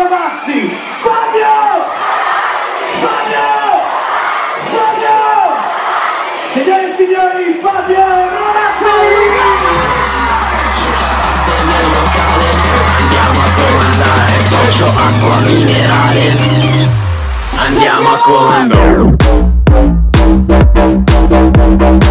Rovazzi, Fabio! Signore e signori, Fabio Rovazzi! Nel locale andiamo a comandare, scoccio acqua minerale, andiamo a comandare.